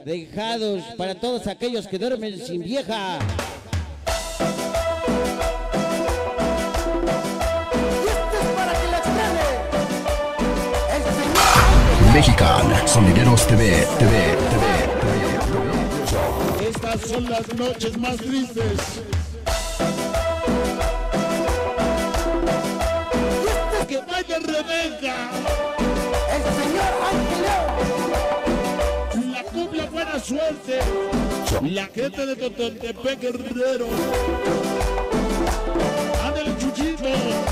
dejados para todos aquellos que duermen sin vieja. Mexican Sonideros TV. Estas son las noches más tristes. Que vaya Rebeca. El señor Ángel. La cumbia buena suerte. La gente de Totontepec Guerrero. Ándale, Chuchito.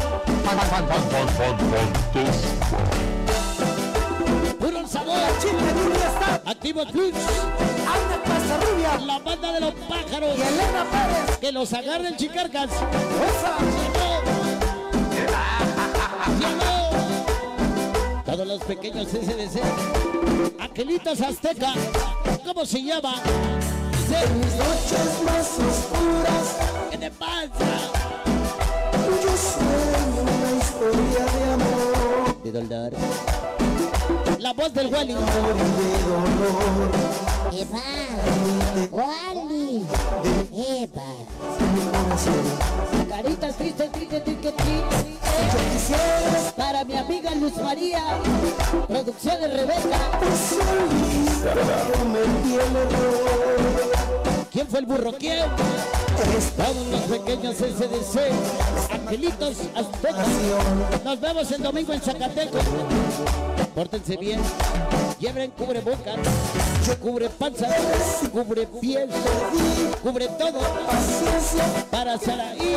Puro sabor. Activo Plus. Anda Casa Rubia. La banda de los pájaros. Y Elena Pérez. Que los agarren chicarcas. Esa. Todos los pequeños SDC. Angelitos Azteca. ¿Cómo se llama? En mis noches más oscuras. ¿Qué te pasa? Yo sueño una historia de amor. De dolor. La voz del Wally. Eva, Wally, Eva. Caritas tristes. Para mi amiga Luz María. Producciones Rebeca. ¿Quién fue el burro? ¿Quién? Todos los pequeños SDC. Angelitos Aztecas. Nos vemos el domingo en Zacatecas. Pórtense bien. Lleven cubrebocas, cubre panza, cubre piel, cubre todo. Para Saraí.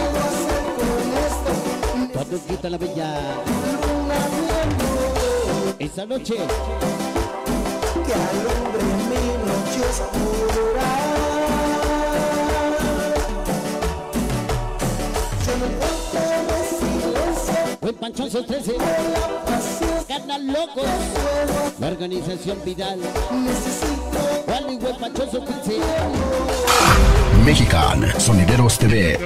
Cuando quita la bella. Esa noche. Que alumbre mi noche oscura. Yo no puedo silencio. Buen Panchoso 13. Canal Locos. La organización Vidal. Wally, Buen Panchoso 15. Mexican Sonideros TV.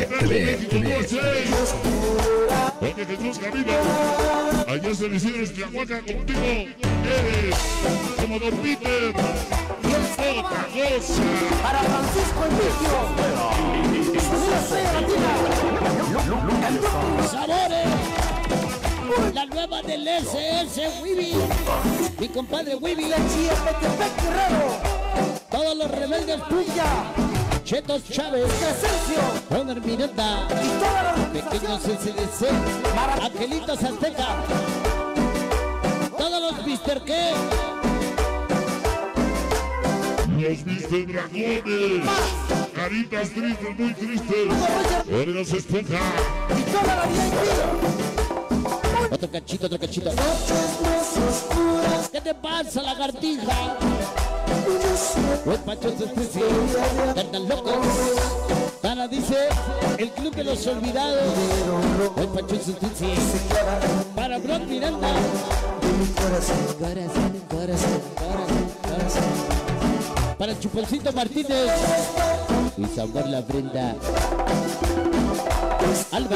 Porque Jesús camina. Allá se decide Tlahuaca contigo. Eres como Don Peter. Otra cosa. Para Francisco Enriquio. Sabores. La nueva del SS Wibi. Mi compadre Wibi. Todos los rebeldes Puya. Chetos Chávez. Ronald Miranda. Pequeños SDC. Angelitos Azteca. Todos los Mr. ¿Qué? Los Mr. Dragones. Caritas tristes, muy tristes. Órganos Esponja. Otro cachito. ¿Qué te pasa, lagartija? Buen Panchoso 13. Cantan locos. Tana dice, el club de los olvidados. Buen Panchoso 13. Para Brock Miranda. Corazón. Para Chuponcito Martínez. Y Sabor La Brenda. Alba.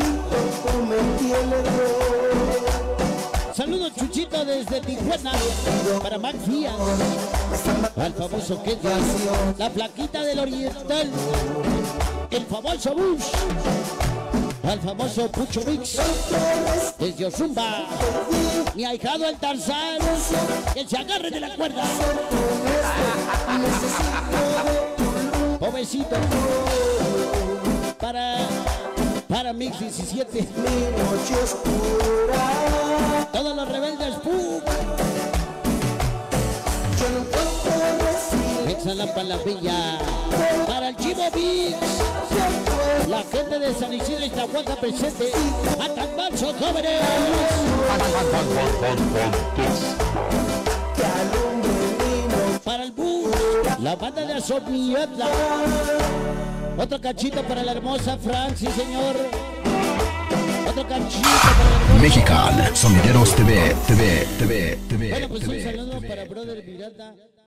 Saludos Chuchito desde Tijuana. Para Max Díaz. Al famoso Kenya. La flaquita del Oriental. El famoso Bush. Al famoso Pucho Mix. Desde Ozumba. Mi ahijado el Tarzán. Que se agarre de la cuerda. Pobrecito. Para Mix 17. Todos los rebeldes. ¡Pum! Exhalapa la villa. Para el Chivo Mix. La gente de San Isidro y Tlahuaca presente. A tan mansos jóvenes. Para el bus. La banda de Asomiatla. Otro cachito para la hermosa Francis, señor. Otro cachito para la hermosa. Mexican Sonideros TV. Bueno, pues un saludo para Brother Miranda.